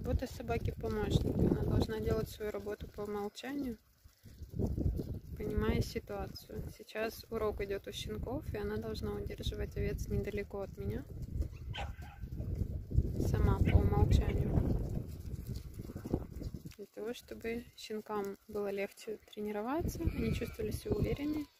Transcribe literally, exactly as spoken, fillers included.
Работа собаки-помощника. Она должна делать свою работу по умолчанию, понимая ситуацию. Сейчас урок идет у щенков, и она должна удерживать овец недалеко от меня. Сама по умолчанию. Для того, чтобы щенкам было легче тренироваться, они чувствовали себя увереннее.